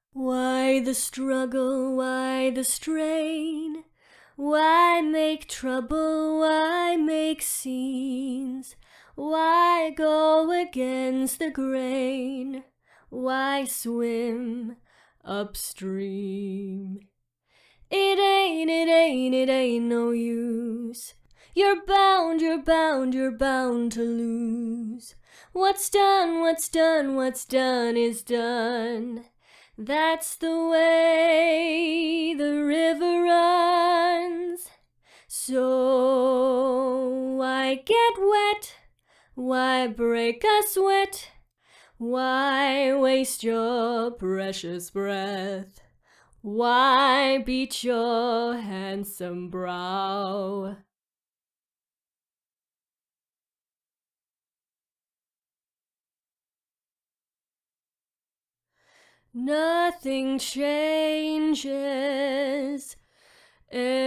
Why the struggle, why the strain? Why make trouble, why make scenes? Why go against the grain? Why swim upstream? It ain't no use. You're bound to lose. What's done is done. That's the way the river runs. So why get wet? Why break a sweat? Why waste your precious breath? Why beat your handsome brow? Nothing changes.